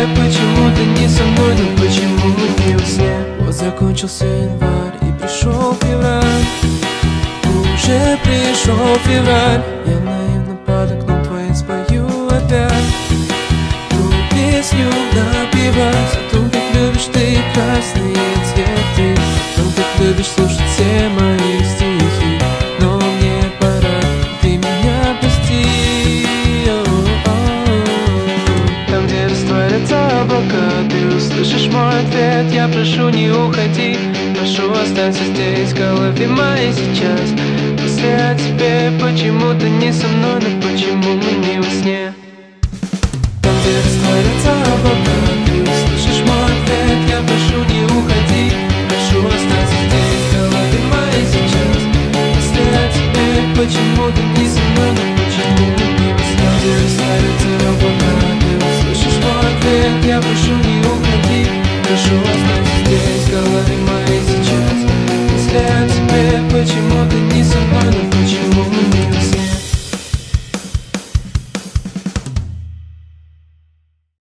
почему ты не со мной, но почему не во сне? Вот закончился январь и пришел февраль. Уже пришел февраль. Я наивно под окном твоим спою опять ту песню напевать о том, как любишь ты красные цветы, о том, как любишь слушать все мои стихи. Но мне пора, ты меня прости. Там, где растворятся облака, ты услышишь мой ответ. Я прошу, не уходи, прошу, останься здесь в голове моей сейчас. Мысли о тебе, почему ты не со мной, но почему мы не во сне? Там, где растворятся облака, ты услышишь мой ответ. Я прошу, не уходи, прошу, останься здесь в голове моей сейчас. Мысли о тебе, почему ты не со мной, но почему мы не во сне? Там, где растворятся облака, ты услышишь мой ответ. Я прошу, не уходи, прошу, останься здесь в голове моей сейчас. Мысли о тебе, почему ты не со мной.